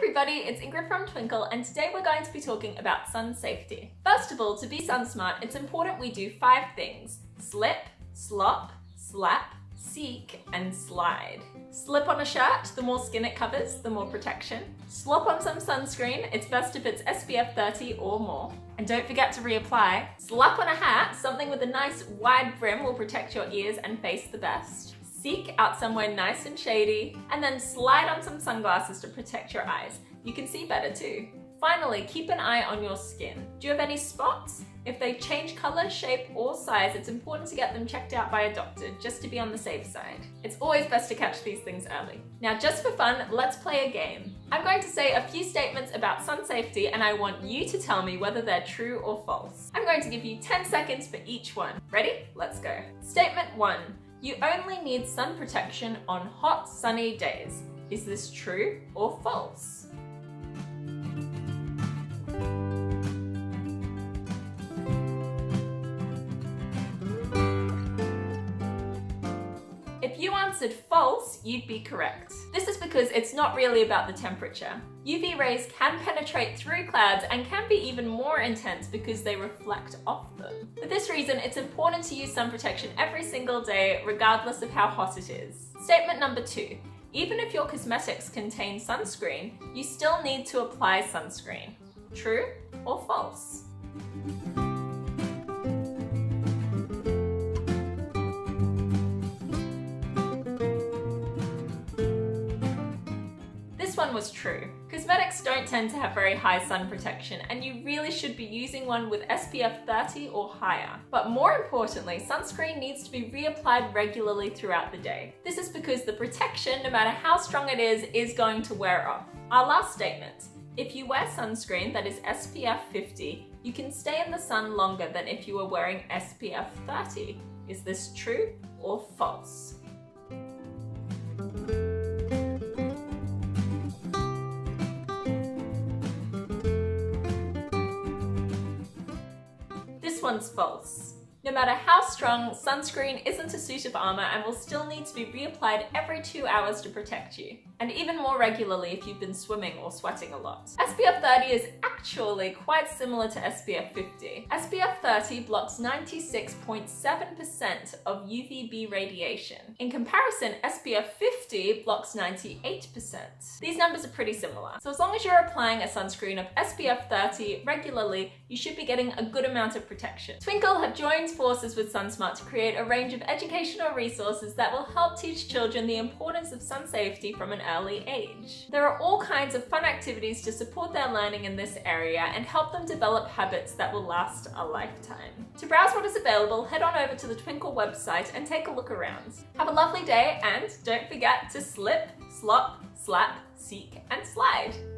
everybody, it's Ingrid from Twinkl, and today we're going to be talking about sun safety. First of all, to be SunSmart, it's important we do 5 things: slip, slop, slap, seek, and slide. Slip on a shirt, the more skin it covers, the more protection. Slop on some sunscreen, it's best if it's SPF 30 or more. And don't forget to reapply. Slap on a hat, something with a nice wide brim will protect your ears and face the best. Seek out somewhere nice and shady, and then slide on some sunglasses to protect your eyes. You can see better too. Finally, keep an eye on your skin. Do you have any spots? If they change color, shape, or size, it's important to get them checked out by a doctor, just to be on the safe side. It's always best to catch these things early. Now, just for fun, let's play a game. I'm going to say a few statements about sun safety, and I want you to tell me whether they're true or false. I'm going to give you 10 seconds for each one. Ready? Let's go. Statement 1. You only need sun protection on hot, sunny days. Is this true or false? If you answered false, you'd be correct. This is because it's not really about the temperature. UV rays can penetrate through clouds and can be even more intense because they reflect off them. For this reason, it's important to use sun protection every single day, regardless of how hot it is. Statement number 2. Even if your cosmetics contain sunscreen, you still need to apply sunscreen. True or false? This one was true. Cosmetics don't tend to have very high sun protection, and you really should be using one with SPF 30 or higher. But more importantly, sunscreen needs to be reapplied regularly throughout the day. This is because the protection, no matter how strong it is going to wear off. Our last statement: if you wear sunscreen that is SPF 50, you can stay in the sun longer than if you were wearing SPF 30. Is this true or false? This one's false. No matter how strong, sunscreen isn't a suit of armor and will still need to be reapplied every 2 hours to protect you. And even more regularly if you've been swimming or sweating a lot. SPF 30 is actually quite similar to SPF 50. SPF 30 blocks 96.7% of UVB radiation. In comparison, SPF 50 blocks 98%. These numbers are pretty similar. So as long as you're applying a sunscreen of SPF 30 regularly, you should be getting a good amount of protection. Twinkl have joined forces with SunSmart to create a range of educational resources that will help teach children the importance of sun safety from an early age. There are all kinds of fun activities to support their learning in this area and help them develop habits that will last a lifetime. To browse what is available, head on over to the Twinkl website and take a look around. Have a lovely day, and don't forget to slip, slop, slap, seek, and slide.